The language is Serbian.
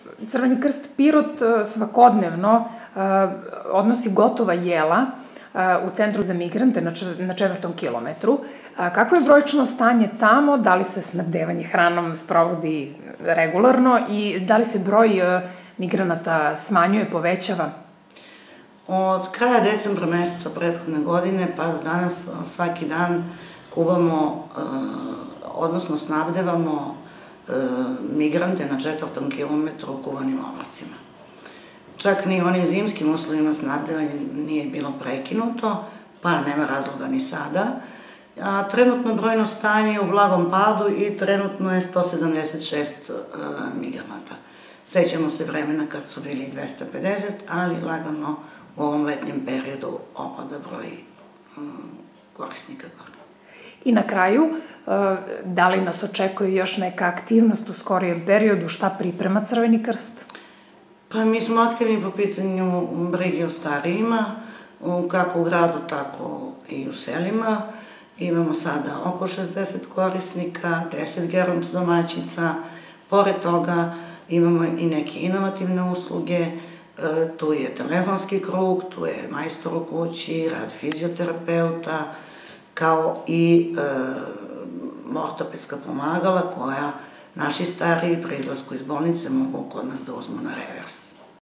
Crveni krst Pirot svakodnevno odnosi gotova jela u centru za migrante na 4. kilometru. Kako je brojčno stanje tamo? Da li se snabdevanje hranom sprovodi regularno i da li se broj migranata smanjuje, povećava? Od kraja decembra meseca prethodne godine pa do danas svaki dan kuvamo, odnosno snabdevamo migrante na 4. kilometru kuvanim obrocima. Čak ni onim zimskim uslovima snabdevanje nije bilo prekinuto, pa nema razloga ni sada. Trenutno brojno stanje je u blagom padu i trenutno je 176 migranata. Sećamo se vremena kad su bili 250, ali lagano u ovom letnjem periodu opada broj korisnika gore. I na kraju, da li nas očekuje još neka aktivnost u skorijem periodu, šta priprema Crveni krst? Pa mi smo aktivni po pitanju brige o starijima, kako u gradu, tako i u selima. Imamo sada oko 60 korisnika, 10 gerontodomaćica. Pored toga imamo i neke inovativne usluge. Tu je telefonski krug, tu je majstor u kući, rad fizioterapeuta, kao i ortopedska pomagala koja naši stariji pri izlasku iz bolnice mogu kod nas da uzmu na revers.